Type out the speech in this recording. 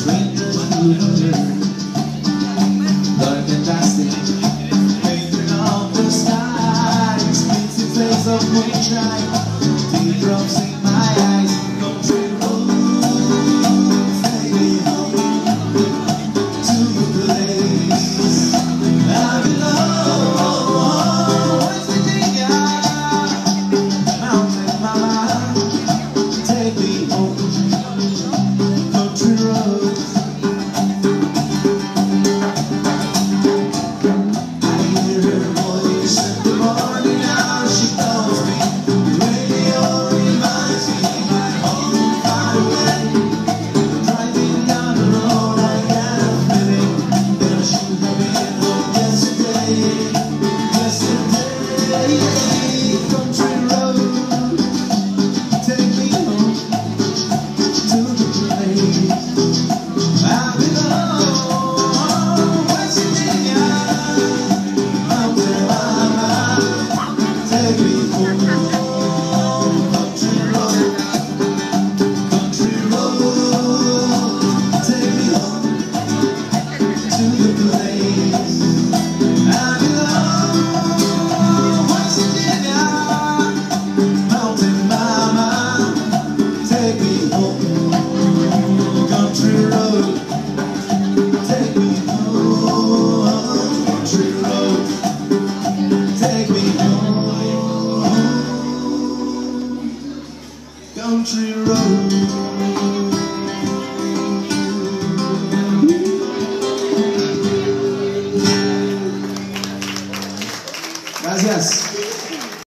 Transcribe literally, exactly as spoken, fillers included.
Dark and dusty, painted on the sky, expensive face of moonshine, teardrops in my eyes, country roads, take me home to the place I belong. West Virginia, mountain mama, take me home, country roads. Country road. Gracias.